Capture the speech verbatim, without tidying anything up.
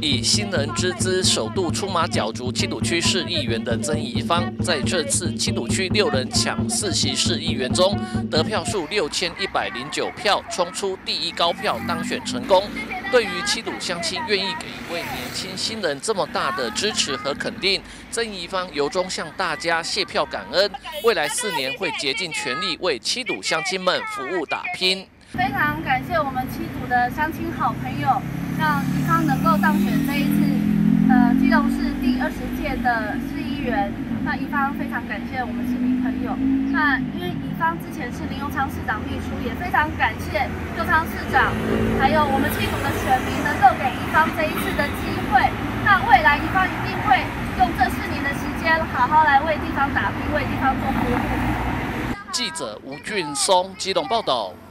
以新人之姿首度出马角逐七堵区市议员的曾宜芳，在这次七堵区六人抢四席市议员中，得票数六千一百零九票，冲出第一高票，当选成功。对于七堵乡亲愿意给一位年轻新人这么大的支持和肯定，曾宜芳由衷向大家谢票感恩。未来四年会竭尽全力为七堵乡亲们服务打拼。 非常感谢我们七堵的乡亲好朋友，让宜芳能够当选这一次呃基隆市第二十届的市议员。那宜芳非常感谢我们市民朋友。那因为宜芳之前是林右昌市长秘书，也非常感谢右昌市长，还有我们七堵的选民能够给宜芳这一次的机会。那未来宜芳一定会用这四年的时间，好好来为地方打拼，为地方做服务。 记者吴俊松基隆报道。